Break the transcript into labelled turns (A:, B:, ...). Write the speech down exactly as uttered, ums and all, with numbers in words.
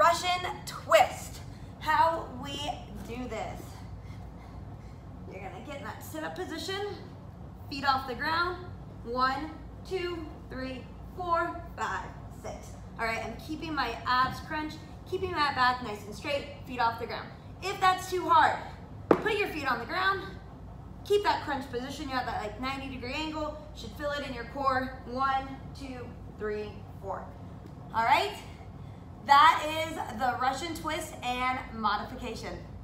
A: Russian twist. How we do this. You're gonna get in that sit-up position, feet off the ground. One, two, three, four, five, six. All right, I'm keeping my abs crunched, keeping that back nice and straight, feet off the ground. If that's too hard, put your feet on the ground, keep that crunch position. You're at that like ninety degree angle, should feel it in your core. One, two, three, four. All right, that is the Russian twist and modification.